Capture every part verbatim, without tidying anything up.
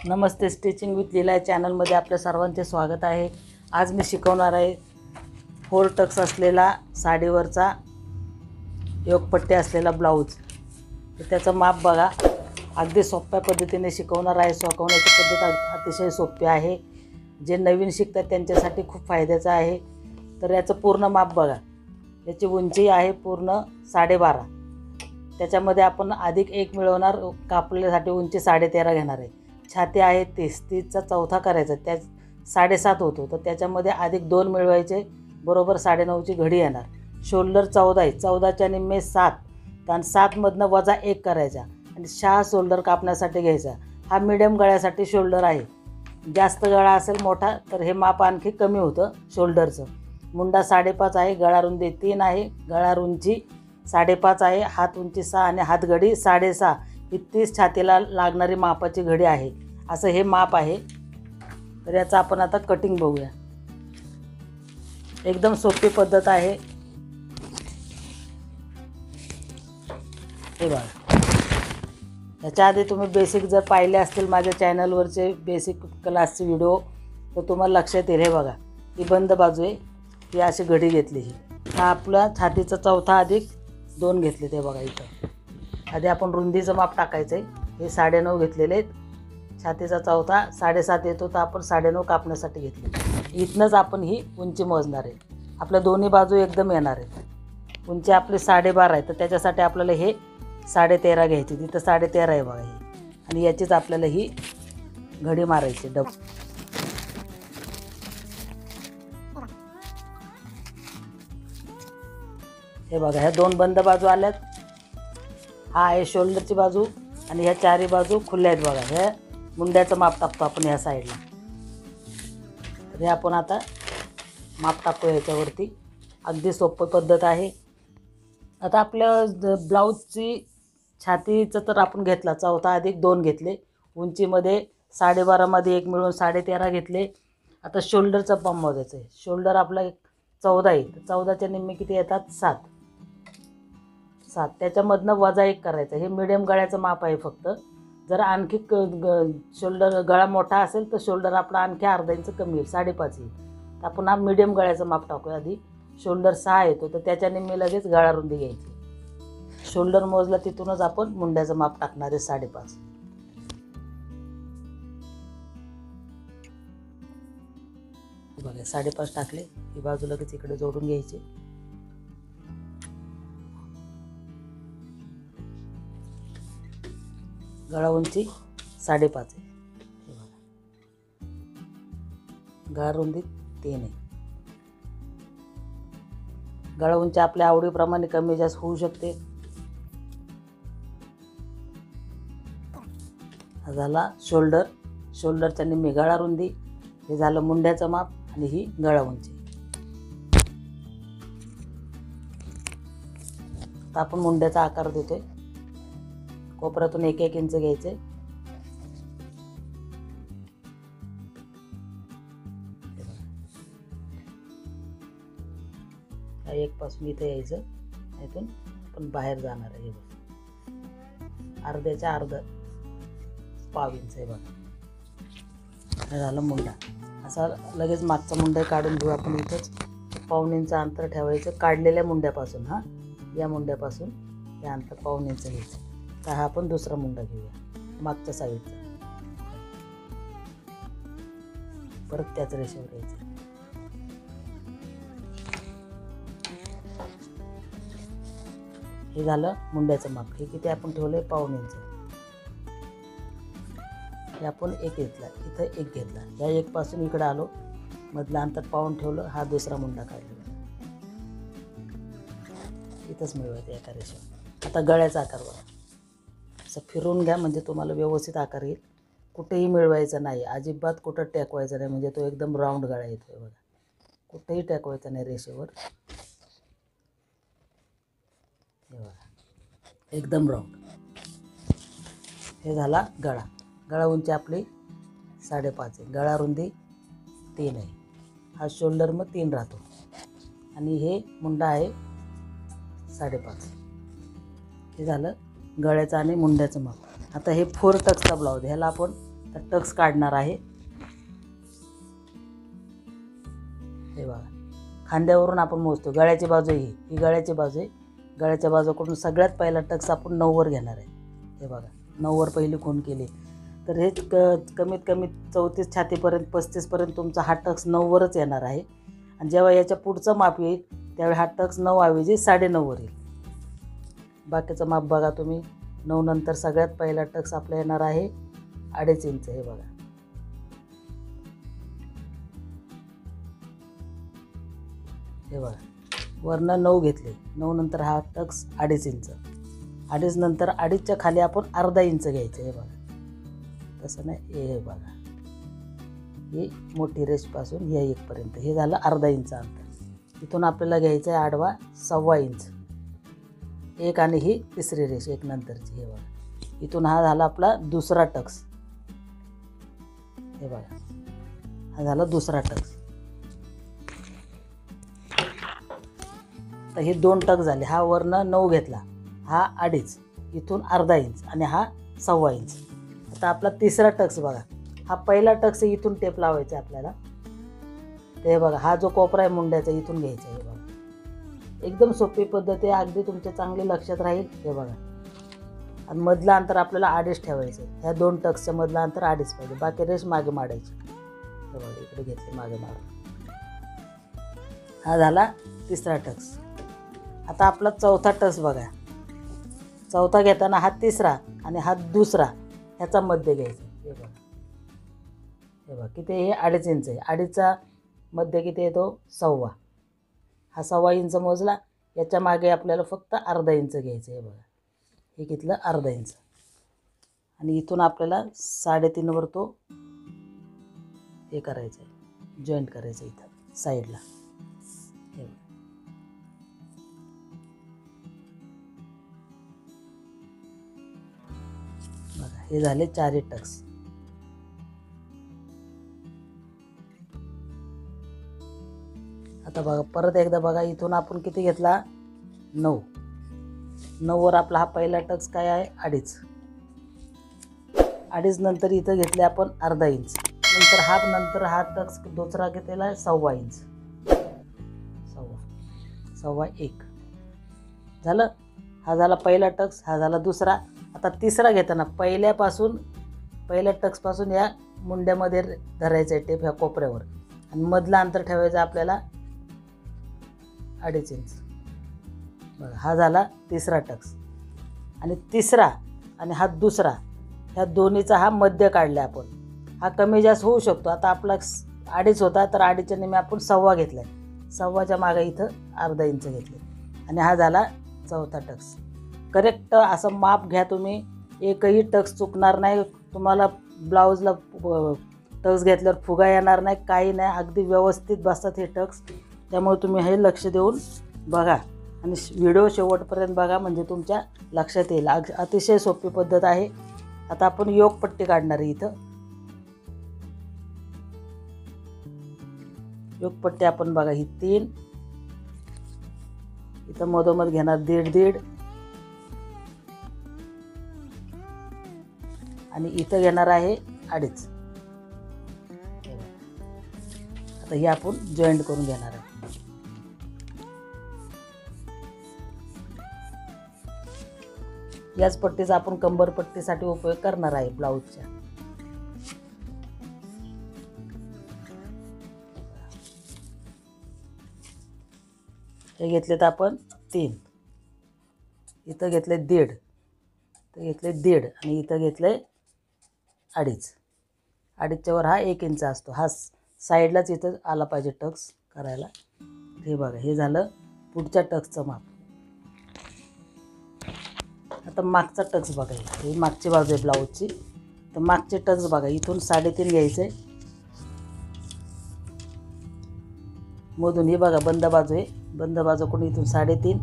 Namaste, stitching with लीला चॅनलमध्ये आपल्या सर्वांचे स्वागत आहे। आज मी शिकवणार आहे फोर टक्स असलेला साडीवरचा योगपट्टी असलेला ब्लाऊज। तर त्याचं माप बघा, अगदी सोप्या पद्धतीने शिकवणार आहे। शिकवण्याची पद्धत अतिशय सोपी आहे, जे नवीन शिकतात त्यांच्यासाठी खूप फायद्याचं आहे। तर याचं पूर्ण माप बघा, याची उंची आहे पूर्ण साडे बारा, त्याच्यामध्ये आपण अधिक एक मिळवणार, कापल्यासाठी उंची साडे तेरा घेणार आहे। छाती आहे तीस, तीसचा चौथा करायचा, त्या साडेसात होतो, तर त्याच्यामध्ये अधिक दोन मिळवायचे, बरोबर साडेनऊची घडी येणार। शोल्डर चौदा आहे, चौदाच्या निम्मे सात, आणि सातमधनं वजा एक करायचा आणि सहा शोल्डर कापण्यासाठी घ्यायचा। हा मिडियम गळ्यासाठी शोल्डर आहे, जास्त गळा असेल मोठा तर हे माप आणखी कमी होतं शोल्डरचं। मुंडा साडेपाच आहे, गळा रुंदी तीन आहे, गळा रुंची साडेपाच आहे, हात उंची सहा आणि हातघडी साडेसहा, ही तीस छातीला लागणारी मापाची घडी आहे। असं हे माप आहे। तर याचं आपण आता कटिंग बघूया। एकदम सोपी पद्धत आहे। हे बघा, याच्या आधी तुम्ही बेसिक जर पाहिले असतील माझ्या चॅनलवरचे बेसिक क्लासचे व्हिडिओ, तर तुम्हाला लक्षात येईल। हे बघा, ही बंद बाजू आहे, ही अशी घडी घेतली, ही हा आपला छातीचा चौथा अधिक दोन घेतले। ते बघा, इथं आधी आपण रुंदीचं माप टाकायचं आहे। हे साडेनऊ घेतलेले आहेत, छातीचा चौथा साडेसात येतो, तर आपण साडेनऊ कापण्यासाठी घेतले। इथनंच आपण ही उंची मोजणार आहे। आपल्या दोन्ही बाजू एकदम येणार आहेत। उंची आपली साडेबारा आहे, तर त्याच्यासाठी आपल्याला हे साडे तेरा घ्यायची, तिथं साडे तेरा आहे बघा ही, आणि याचीच आपल्याला ही घडी मारायची डब। हे बघा, ह्या दोन बंद बाजू आल्यात। हा आहे शोल्डरची बाजू आणि ह्या चारही बाजू खुल्या आहेत बघा। ह्या मुंड्याचं माप टाकतो आपण ह्या साईडला। तर हे आपण आता माप टाकतो याच्यावरती। अगदी सोपी पद्धत आहे। आता आपल्या ब्लाऊजची छातीचं तर आपण घेतला, चौथा अधिक दोन घेतले, उंचीमध्ये साडेबारामध्ये एक मिळून साडे तेरा घेतले। आता शोल्डरचं पंप मोजायचं आहे। शोल्डर आपला चौदा आहे, तर चौदाच्या निम्मे किती येतात? सात सात, त्याच्यामधनं वजा एक करायचं। हे मिडियम गळ्याचं माप आहे फक्त। जर आणखी क ग शोल्डर गळा मोठा असेल तर शोल्डर आपला आणखी अर्धा इंच कमी येईल, साडेपाच येईल। तर आपण हा मिडियम गळ्याचं माप टाकूया आधी। शोल्डर सहा येतो, तर त्याच्या निम्मे लगेच गळा रुंदी घ्यायची। शोल्डर मोजला तिथूनच आपण मुंड्याचं माप टाकणार आहे साडेपाच। बघा, साडेपाच टाकले, ही बाजू लगेच इकडे जोडून घ्यायची। गळा उंची साडेपाच आहे, गळा रुंदी तीन आहे। गळा उंची आपल्या आवडीप्रमाणे कमी जास्त होऊ शकते। हा झाला शोल्डर, शोल्डरच्या निम्मी गळा रुंदी, हे झालं मुंड्याचं माप आणि ही गळा उंची। आता आपण मुंड्याचा आकार देतोय। कोपऱ्यातून एक एक इंच घ्यायचे। एक पासून इथे यायचं, इथून आपण बाहेर जाणार आहे। अर्ध्याच्या अर्ध पाव इंच आहे बघा। हे झालं मुंडा। असा लगेच मागचा मुंडा काढून घेऊ आपण। इथंच पाऊण इंच अंतर ठेवायचं काढलेल्या मुंड्यापासून। हा, या मुंड्यापासून हे अंतर पाऊण इंच घ्यायचं। तर हा आपण दुसरा मुंडा घेऊया मागच्या साईडचा, परत त्याच रेषेवर यायचं। हे झालं मुंड्याचं माप। हे किती आपण ठेवलंय? पाऊण इंच। हे आपण एक घेतला, इथं एक घेतला, या एक पासून इकडे आलो, मधलं अंतर पाऊण ठेवलं, हा दुसरा मुंडा काढलेला, इथंच मिळवायचं एका रेषेवर। आता गळ्याचा आकार बघा, असं फिरून घ्या म्हणजे तुम्हाला व्यवस्थित आकार येईल। कुठेही मिळवायचं नाही, अजिबात कुठं टेकवायचं नाही, म्हणजे तो एकदम राऊंड गळा येतोय बघा। कुठेही टेकवायचं नाही रेषेवर, हे बघा एकदम राऊंड। हे झाला गळा। गळा उंची आपली साडेपाच आहे, गळा रुंदी तीन आहे। हा शोल्डर मग तीन राहतो, आणि हे मुंडा आहे साडेपाच। हे झालं गळ्याचं आणि मुंड्याचं माप। आता हे फोर टक्सचा ब्लाऊज, ह्याला आपण तर टक्स काढणार आहे. हे बघा, खांद्यावरून आपण मोजतो. गळ्याची बाजू ही ही गळ्याची बाजू आहे. गळ्याच्या बाजूकडून सगळ्यात पहिला टक्स आपण नऊवर घेणार आहे. हे बघा, नऊवर पहिली खूण केली. तर हे क कमीत कमी चौतीस छातीपर्यंत पस्तीसपर्यंत तुमचा हा टक्स नऊवरच येणार आहे. आणि जेव्हा याच्या पुढचं माप येईल त्यावेळी हा टक्स नऊ ऐवजी साडेनऊवर येईल. बाकीचं माप बघा तुम्ही. नऊ नंतर सगळ्यात पहिला टक्स आपला येणार आहे अडीच इंच. हे बघा, हे बघा, वरनं नऊ घेतले. नऊ नंतर हा टक्स अडीच इंच. अडीच नंतर अडीचच्या खाली आपण अर्धा इंच घ्यायचं. हे बघा, तसं नाही. हे बघा, ही मोठी रेषपासून या एकपर्यंत हे झालं अर्धा इंच अंतर. इथून आपल्याला घ्यायचं आहे आडवा सव्वा इंच. एक आणि ही तिसरी रेष एक नंतरची. हे बघा, इथून हा झाला आपला दुसरा टक्स. हे बघा, हा झाला दुसरा टक्स. तर हे दोन टक्स झाले. हा वरनं नऊ घेतला, हा अडीच, इथून अर्धा इंच आणि हा सव्वा इंच. आता आपला तिसरा टक्स बघा. हा पहिला टक्स इथून टेप लावायचा आपल्याला. ते बघा, हा जो कोपरा आहे मुंड्याचा इथून घ्यायचा. हे बघा, एकदम सोपी पद्धत आहे, अगदी तुमच्या चांगली लक्षात राहील. हे बघा, आणि मधलं अंतर आपल्याला अडीच ठेवायचं. ह्या दोन टक्सच्या मधलं अंतर अडीच पाहिजे. बाकी रेष मागे माडायची. हे बघा, इकडे घेतली मागे मारून. हा झाला तिसरा टक्स. आता आपला चौथा टक्स बघा. चौथा घेताना हा तिसरा आणि हा दुसरा ह्याचा मध्य घ्यायचा. हे बघा, हे बघा, किती हे अडीच इंच आहे. अडीचचा मध्य किती येतो सव्वा. हा सव्वा इंच मोजला. याच्या मागे आपल्याला फक्त अर्धा इंच घ्यायचं. हे बघा, हे घेतलं अर्धा इंच. आणि इथून आपल्याला साडेतीनवर तो हे करायचं आहे, जॉईंट करायचं इथं साईडला. हे बघा, बघा, हे झाले चारही टक्स. आता बघा, परत एकदा बघा, इथून आपण किती घेतला नऊ. नऊवर आपला हा पहिला टक्स काय आहे अडीच. अडीच नंतर इथं घेतले आपण अर्धा इंच. नंतर हा नंतर हा टक्स दुसरा घेतलेला आहे सव्वा इंच. सव्वा सव्वा एक झालं. हा झाला पहिला टक्स, हा झाला दुसरा. आता तिसरा घेताना पहिल्यापासून पहिल्या टक्सपासून या मुंड्यामध्ये धरायचं आहे टेप ह्या कोपऱ्यावर. आणि मधलं अंतर ठेवायचं आपल्याला अडीच इंच. बघा, हा झाला तिसरा टक्स. आणि तिसरा आणि हा दुसरा ह्या दोन्हीचा हा मध्य काढला आपण. हा कमी जास्त होऊ शकतो. आता आपला अडीच होता तर अडीचच्या नेहमी आपण सव्वा घेतला आहे. सव्वाच्या मागे इथं अर्धा इंच घेतले. आणि हा झाला चौथा टक्स. करेक्ट असं माप घ्या तुम्ही. एकही टक्स चुकणार नाही. तुम्हाला ब्लाऊजला टक्स घेतल्यावर फुगा येणार नाही, काही नाही. अगदी व्यवस्थित बसतात हे टक्स. त्यामुळे तुम्ही हे लक्ष देऊन बघा आणि व्हिडिओ शेवटपर्यंत बघा, म्हणजे तुमच्या लक्षात येईल. अतिशय सोपी पद्धत आहे. आता आपण योगपट्टी काढणार आहे. इथं योगपट्टी आपण बघा, ही तीन, इथं मधोमध घेणार दीड दीड, आणि इथं घेणार आहे अडीच. आता ही आपण जॉईंट करून घेणार आहे. याच पट्टीचा आपण कंबर पट्टीसाठी उपयोग करणार आहे ब्लाऊजच्या. हे घेतलेत आपण तीन, इथं घेतले दीड, इथं घेतले दीड, आणि इथं घेतले अडीच. अडीचच्या वर हा एक इंच असतो. हा साईडलाच इथं आला पाहिजे टक्स करायला. हे बघा, हे झालं पुढच्या टक्सचं माप. आता मागचा टक्स बघा, ही मागची बाजू आहे ब्लाऊजची. तर मागचे टक्स बघा, इथून साडेतीन घ्यायचे मधून. ही बघा बंद बाजू आहे. बंद बाजूकडून इथून साडेतीन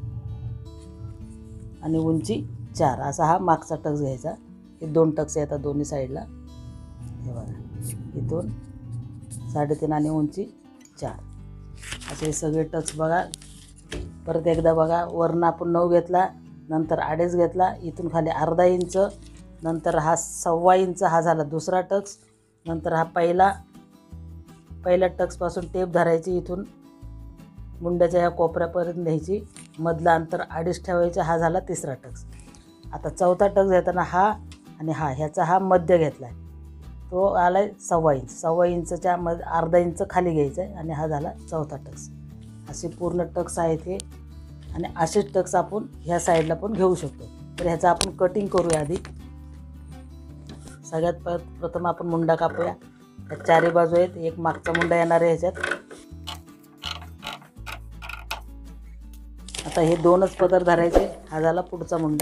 आणि उंची चार असा हा मागचा टक्स घ्यायचा. हे दोन टक्स येतात दोन्ही साईडला. हे बघा, इथून साडेतीन आणि उंची चार असे सगळे टक्स बघा. परत एकदा बघा, वरनं आपण नऊ घेतला, नंतर अडीच घेतला, इथून खाली अर्धा इंच, नंतर हा सव्वा इंच हा झाला दुसरा टक्स. नंतर हा पहिला पहिल्या टक्सपासून टेप धरायची, इथून मुंड्याच्या ह्या कोपऱ्यापर्यंत न्यायची, मधलं अंतर अडीच ठेवायचं, हा झाला तिसरा टक्स. आता चौथा टक्स घेताना हा आणि हा ह्याचा हा मध्य घेतला आहे, तो आला आहे सव्वा इंच. सव्वा इंचच्या मध्ये अर्धा इंच खाली घ्यायचं आहे आणि हा झाला चौथा टक्स. असे पूर्ण टक्स आहेत हे, आणि असेच टक्स आपण ह्या साईडला पण घेऊ शकतो. तर ह्याचं आपण कटिंग करूया आधी. सगळ्यात प प्रथम आपण मुंडा कापूया. ह्या चारी बाजू आहेत, एक मागचा मुंडा येणार आहे ह्याच्यात. आता हे दोनच पदर धरायचे, हा झाला पुढचा मुंडा.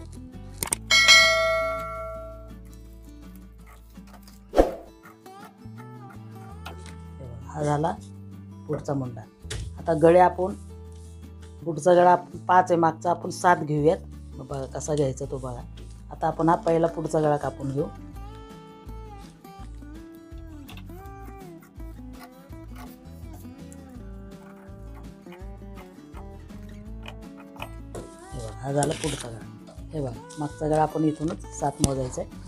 हा झाला पुढचा मुंडा. आता गळे आपण पुढचा गळा पाच आहे, मागचा आपण सात घेऊयात. बघा कसा घ्यायचा तो बघा. आता आपण हा पहिला पुढचा गळा कापून घेऊ. हे बघा हा झाला पुढचा गळा. हे बघा मागचा गळा आपण इथूनच सात मोजायचा आहे.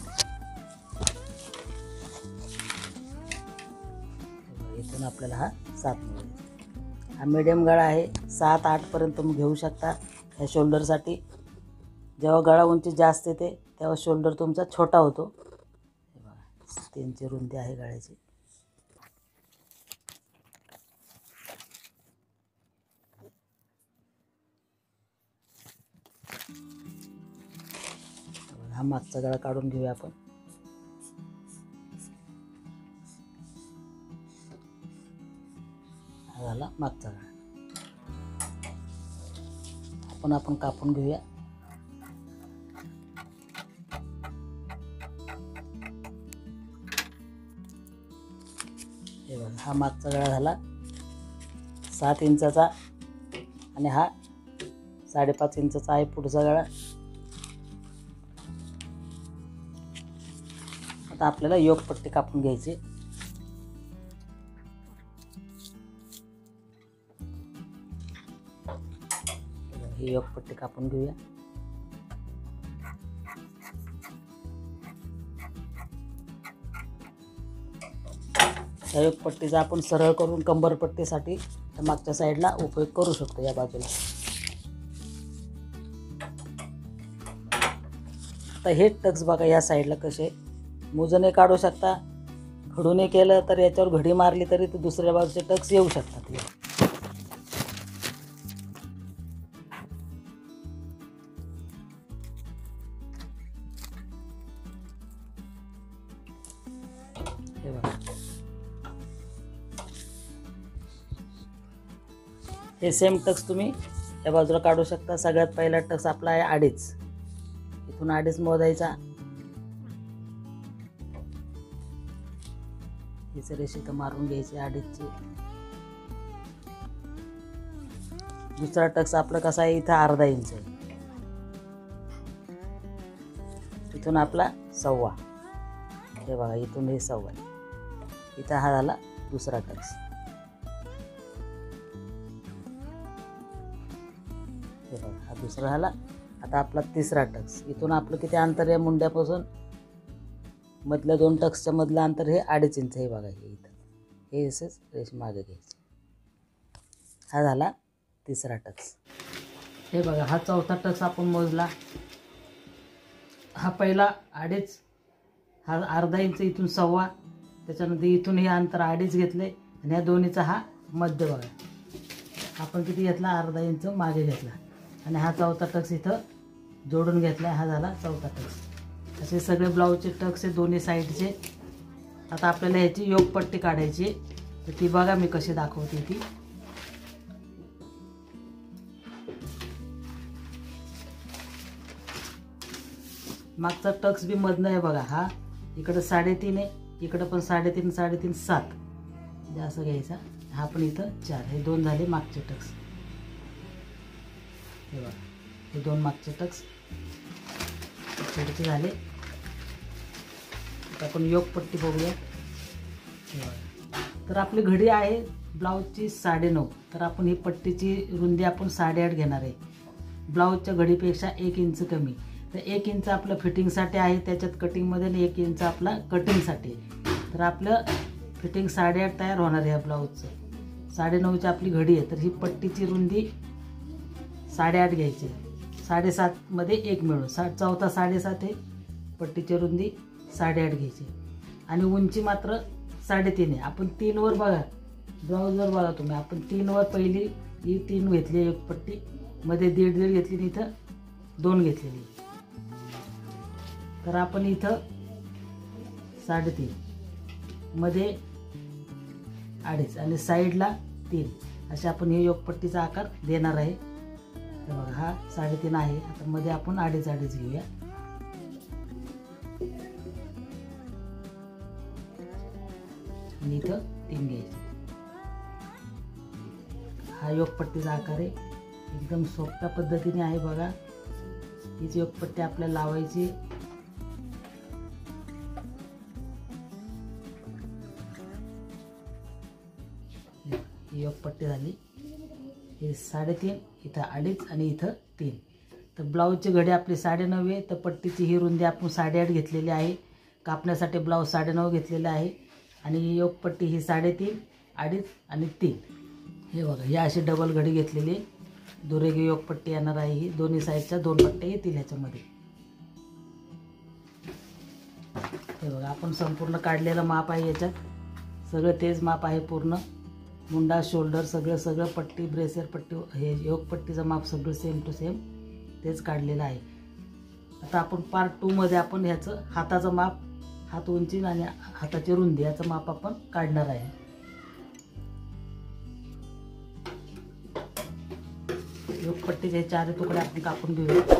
इथून आपल्याला हा सात मोजायचा. हा मिडियम गळा आहे, सात आठपर्यंत तुम्ही घेऊ शकता ह्या शोल्डरसाठी. जेव्हा गळा उंची जास्त येते तेव्हा शोल्डर तुमचा छोटा होतो. हे बघा तीन इंच रुंदी आहे गळ्याची. हा मागचा गळा काढून घेऊया आपण. हा झाला मागचा गळा. आपण आपण कापून घेऊया. हे बघा हा मागचा गळा झाला सात इंचाचा आणि हा साडेपाच इंचाचा आहे पुढचा गळा. आता आपल्याला योकपट्टी कापून घ्यायची. ही योकपट्टी कापून घेऊया. या योकपट्टीचा आपण सरळ करून कंबरपट्टीसाठी मागच्या साईडला उपयोग करू शकतो या बाजूला. आता हे टक्स बघा या साईडला कसे मोजणे काढू शकता. घडूने केलं तर याच्यावर घडी मारली तरी ते दुसऱ्या बाजूचे टक्स येऊ शकतात. हे बघा हे सेम टक्स तुम्ही या बाजूला काढू शकता. सगळ्यात पहिला टक्स आपला आहे अडीच. इथून अडीच मोजायचा. हिच रेषी तर मारून घ्यायची अडीचची. दुसरा टक्स आपला कसा आहे इथं अर्धा इंच आहे. इथून आपला सव्वा. हे बघा इथून हे सव्वा. इथं हा झाला दुसरा टक्स. हे बघा हा दुसरा झाला. आता आपला तिसरा टक्स. इथून आपलं किती अंतर आहे मुंड्यापासून मधल्या दोन टक्सच्या मधलं अंतर हे अडीच इंच आहे बघा. हे इथं हे असंच रेष मागे घ्यायची. हा झाला तिसरा टक्स. हे बघा हा चौथा टक्स आपण मोजला. हा पहिला अडीच, हा अर्धा इंच, इथून सव्वा, त्याच्यानंतर इथून हे अंतर अडीच घेतले आणि ह्या दोन्हीचा हा मध्य बघा आपण किती घेतला अर्धा इंच मागे घेतला आणि हा चौथा टक्स इथं जोडून घेतला. हा झाला चौथा टक्स. असे सगळे ब्लाऊजचे टक्स आहे दोन्ही साईडचे. आता आपल्याला ह्याची योकपट्टी काढायची तर ती बघा मी कशी दाखवते ती. मागचा टक्स बी मधनं आहे बघा. हा इकडं साडेतीन आहे, इकडं पण साडेतीन साडेतीन सात म्हणजे असं घ्यायचा. हा पण इथं चार. हे दोन झाले मागचे टक्स. हे बघा हे दोन मागचे टक्स छोटे झाले. आता आपण योकपट्टी बघूया. तर आपली घडी आहे ब्लाऊजची साडेनऊ. तर आपण ही पट्टीची रुंदी आपण साडेआठ घेणार आहे. ब्लाऊजच्या घडीपेक्षा एक इंच कमी. तर एक इंच आपलं फिटिंगसाठी आहे त्याच्यात कटिंगमध्ये, आणि एक इंच आपला कटिंगसाठी. तर आपलं फिटिंग साडेआठ तयार होणार आहे ह्या ब्लाऊजचं. साडेनऊची आपली घडी आहे, तर ही पट्टीची रुंदी साडेआठ घ्यायची. साडेसातमध्ये एक मिळून सा चौथा साडेसात आहे, पट्टीची रुंदी साडेआठ घ्यायची. आणि उंची मात्र साडेतीन आहे. आपण तीनवर बघा, ब्लाऊजवर बघा तुम्ही, आपण तीनवर पहिली ही तीन घेतली एक पट्टी, मध्ये दीड दीड घेतली आणि इथं दोन घेतलेली. तर आपण इथं साडेतीन, मध्ये अडीच आणि साईडला तीन, असे आपण हे योगपट्टीचा आकार देणार आहे. तर बघा हा साडेतीन आहे. आता मध्ये आपण अडीच अडीच घेऊया. आणि इथं तीन घ्यायचे. हा योगपट्टीचा आकार आहे. एकदम सोप्या पद्धतीने आहे बघा. हीच योगपट्टी आपल्याला लावायची. ही योगपट्टी झाली. हे साडेतीन, इथं अडीच आणि इथं तीन. तर ब्लाऊजची घडी आपली साडेनऊ आहे. तर पट्टीची ही रुंदी आपण साडेआठ घेतलेली आहे. कापण्यासाठी ब्लाऊज साडेनऊ घेतलेला आहे. आणि योगपट्टी ही साडेतीन, अडीच आणि तीन. हे बघा, ही अशी डबल घडी घेतलेली दुरेगी योगपट्टी येणार आहे. ही दोन्ही साईडच्या दोन पट्ट्या येतील ह्याच्यामध्ये. हे बघा, आपण संपूर्ण काढलेलं माप आहे. याच्यात सगळं तेच माप आहे पूर्ण. मुंडा, शोल्डर सगळं सगळं पट्टी, ब्रेसर पट्टी, हे योगपट्टीचं माप सगळं सेम टू सेम तेच काढलेलं आहे. आता आपण पार्ट टूमध्ये आपण ह्याचं हाताचं माप, हात उंची आणि हाताची रुंदी याचं माप आपण काढणार आहे. योगपट्टीचे हे चार तुकडे आपण कापून घेऊया.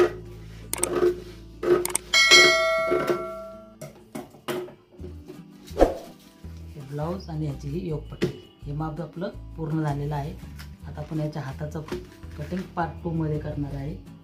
ब्लाऊज आणि ह्याची ही योगपट्टी, हे माप आपलं पूर्ण झालेलं आहे. आता आपण याच्या हाताचं कटिंग पार्ट टू मध्ये करणार आहे.